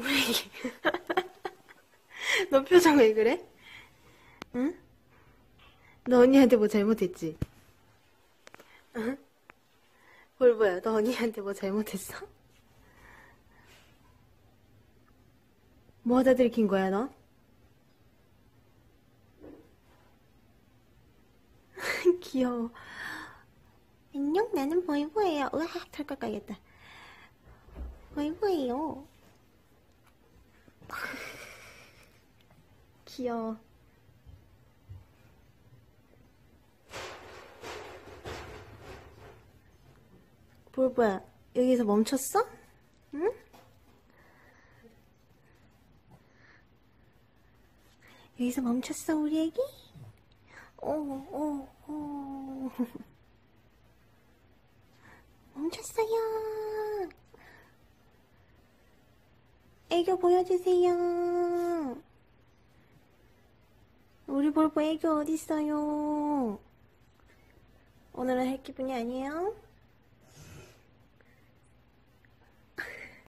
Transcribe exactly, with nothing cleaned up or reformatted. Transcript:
너 표정 왜 그래? 응? 너 언니한테 뭐 잘못했지? 응? 볼보야, 너 언니한테 뭐 잘못했어? 뭐 하다 들킨 거야, 너? 귀여워. 안녕, 나는 볼보예요. 으악, 털 깎아야겠다. 볼보예요. 귀여워. 볼보야, 여기서 멈췄어? 응? 여기서 멈췄어, 우리 애기? 오, 오, 오. 멈췄어요. 애교 보여주세요. 우리 볼보 애교 어딨어요? 오늘은 할 기분이 아니에요?